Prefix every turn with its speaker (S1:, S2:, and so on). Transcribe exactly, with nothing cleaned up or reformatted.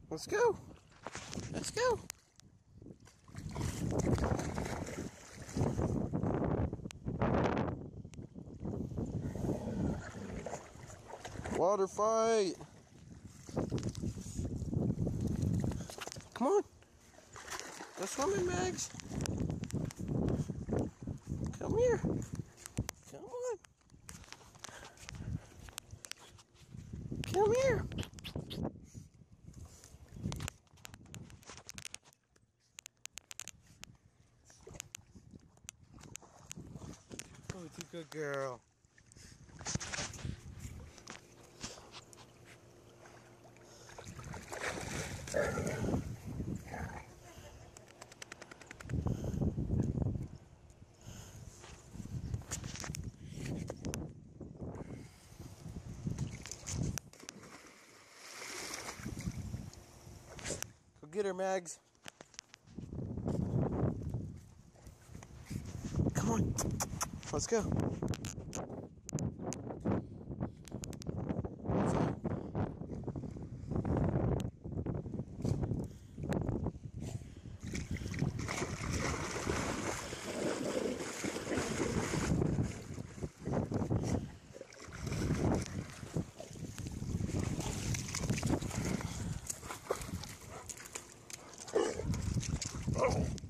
S1: Let's go. Let's go. Water fight. Come on. Go swimming, Mags. Come here. Come on. Come here. Oh, it's a good girl. Go get her, Mags. Come on. Let's go. Oh.